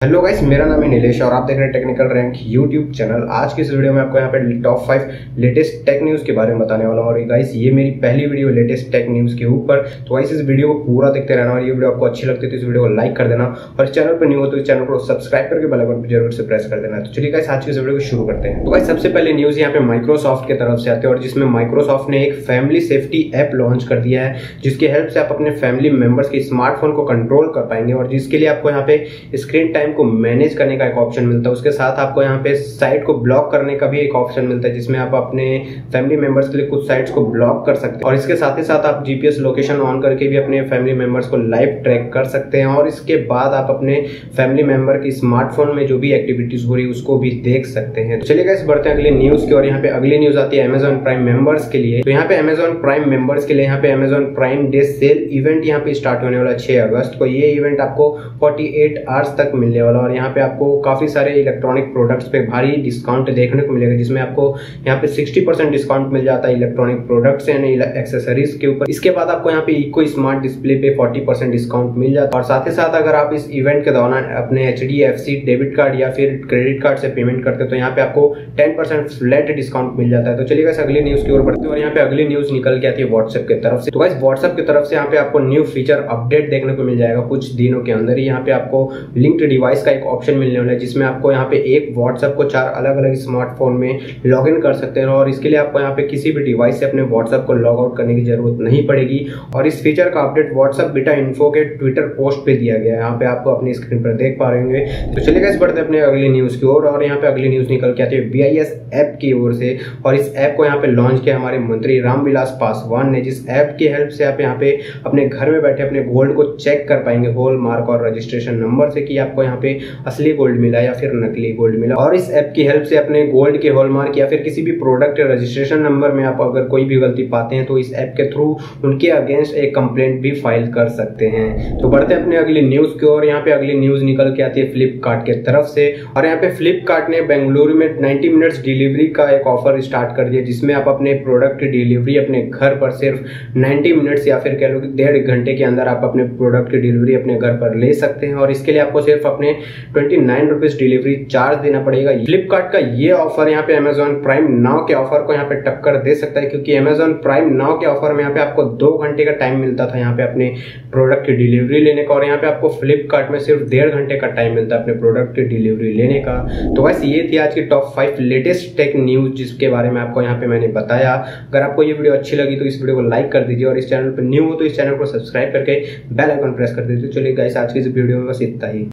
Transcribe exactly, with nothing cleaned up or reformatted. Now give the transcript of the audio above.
Hello guys, मेरा नाम है नीलेश और आप देख रहे हैं टेक्निकल रैंक यूट्यूब चैनल। आज की इस वीडियो में आपको यहाँ पे top five latest tech news के बारे में बताने वाला हूँ। और गाइस ये मेरी पहली वीडियो लेटेस्ट टेक न्यूज़ के ऊपर, तो गाइस इस वीडियो को पूरा देखते रहना। और ये वीडियो आपको अच्छी लगती है तो इस वीडियो को लाइक कर देना, और इस चैनल पर न्यू हो तो इस चैनल को सब्सक्राइब करके बेल आइकन पर जरूर से प्रेस कर देना। तो चलिए गाइस आज की इस वीडियो को शुरू करते हैं। तो गाइस सबसे पहले न्यूज़ यहाँ पे माइक्रोसॉफ्ट की तरफ से आते हैं, और जिसमें माइक्रोसॉफ्ट ने एक फैमिली सेफ्टी ऐप लॉन्च कर दिया है, जिसकी हेल्प से आप अपने फैमिली मेंबर्स के स्मार्टफोन को कंट्रोल कर पाएंगे। और जिसके लिए आपको यहाँ पे स्क्रीन टाइम को मैनेज करने का एक ऑप्शन मिलता है। उसके साथ आपको यहाँ पे साइट को ब्लॉक करने का भी एक ऑप्शन मिलता है, जिसमें आप अपने फैमिली मेंबर्स के लिए कुछ साइट्स को ब्लॉक कर सकते हैं। और इसके साथ ही साथ आप जीपीएस लोकेशन ऑन करके भी अपने फैमिली मेंबर्स को लाइव ट्रैक कर सकते हैं। और इसके बाद आप अपने फैमिली मेंबर की स्मार्टफोन में जो भी एक्टिविटीज हो रही है उसको भी देख सकते हैं। तो चलिए गाइस बढ़ते हैं अगली न्यूज की। और यहाँ पे अगली न्यूज आती है अमेजॉन प्राइम मेंबर्स के लिए। तो यहाँ पे अमेजॉन प्राइम मेंबर्स के लिए यहाँ पे Amazon prime day sale event यहाँ पे स्टार्ट होने वाला छह अगस्त को। ये इवेंट आपको अड़तालीस आवर्स तक मिलने वाला। और यहाँ पे आपको काफी सारे इलेक्ट्रॉनिक प्रोडक्ट्स पे भारी डिस्काउंट देखने को मिलेगा, जिसमें आपको यहाँ पे साठ परसेंट डिस्काउंट मिल जाता है इलेक्ट्रॉनिक प्रोडक्ट्स एंड एक्सेसरीज के ऊपर। इसके बाद आपको यहाँ पे इको स्मार्ट डिस्प्ले पे चालीस परसेंट डिस्काउंट मिल जाता है। और साथ ही साथ अगर आप इस इवेंट के दौरान अपने H D F C debit card या फिर क्रेडिट कार्ड से पेमेंट करते हैं तो यहाँ पे आपको दस परसेंट फ्लैट डिस्काउंट मिल जाता है। तो चलिए अगली न्यूज की ओर बढ़ते हैं। और यहाँ पे अगली न्यूज निकल के आती है व्हाट्सएप की तरफ से। तो गाइस व्हाट्सएप की तरफ से यहाँ पे आपको न्यू फीचर अपडेट देखने को मिल जाएगा कुछ दिनों के अंदर ही। यहाँ पे आपको लिंक्ड डिवाइस का एक ऑप्शन मिलने वाला है, जिसमें आपको यहाँ पे एक व्हाट्सएप को चार अलग अलग स्मार्टफोन में लॉग इन कर सकते हैं। और इसके लिए आपको यहाँ पे किसी भी डिवाइस से अपने व्हाट्सएप को लॉग आउट करने की जरूरत नहीं पड़ेगी। और इस फीचर का अपडेट व्हाट्सएप बीटा इन्फो के ट्विटर पोस्ट पे दिया गया है, यहाँ पे आपको अपनी स्क्रीन पर देख पा रहे होंगे। तो चलिए गाइस बढ़ते हैं अपने अगली न्यूज की ओर। और यहाँ पे अगली न्यूज निकल के आती है बी आई एस ऐप की ओर से। और इस ऐप को यहाँ पे लॉन्च किया हमारे मंत्री रामविलास पासवान ने, जिस ऐप की हेल्प से आप यहाँ पे अपने घर में बैठे अपने गोल्ड को चेक कर पाएंगे हॉल मार्क और रजिस्ट्रेशन नंबर से कि आपको यहाँ पे असली गोल्ड मिला या फिर नकली गोल्ड मिला। और इस ऐप की हेल्प से अपने गोल्ड के हॉलमार्क या फिर किसी भी प्रोडक्ट या रजिस्ट्रेशन नंबर में आप अगर कोई भी गलती पाते हैं तो इस ऐप के थ्रू उनके अगेंस्ट एक कंप्लेंट भी फाइल कर सकते हैं। तो बढ़ते हैं अपने अगली न्यूज की ओर। यहाँ पे अगली न्यूज निकल के आती है फ्लिपकार्ट की तरफ से। और यहाँ पे फ्लिपकार्ट ने बेंगलुरु में नब्बे मिनट्स डिलीवरी का एक ऑफर स्टार्ट कर दिया, जिसमें आप अपने प्रोडक्ट की डिलीवरी अपने घर पर सिर्फ नब्बे मिनट्स या फिर कह लो कि डेढ़ घंटे के अंदर आप अपने प्रोडक्ट की डिलीवरी अपने घर पर ले सकते हैं। और इसके लिए आपको सिर्फ अपने twenty nine rupees delivery charge देना पड़ेगा। फ्लिपकार्ट का ये ऑफर यहाँ पे अमेजॉन प्राइम नाउ के ऑफर को यहाँ पे टक्कर दे सकता है, क्योंकि अमेजॉन प्राइम नाउ के ऑफर में यहाँ पे आपको दो घंटे का टाइम मिलता था यहाँ पे अपने प्रोडक्ट की डिलीवरी लेने का। और यहाँ पे आपको फ्लिपकार्ट में सिर्फ डेढ़ घंटे का टाइम मिलता है अपने प्रोडक्ट की डिलीवरी लेने का। तो बस ये थी आज की top five latest tech news, जिसके बारे में आपको यहाँ पे मैंने बताया। अगर आपको ये वीडियो अच्छी लगी तो इस वीडियो को लाइक कर दीजिए, और इस चैनल पर न्यू हो तो इस चैनल को सब्सक्राइब करके बेल आइकन प्रेस कर दीजिए। चलिए गाइस आज की इस वीडियो में बस इतना ही।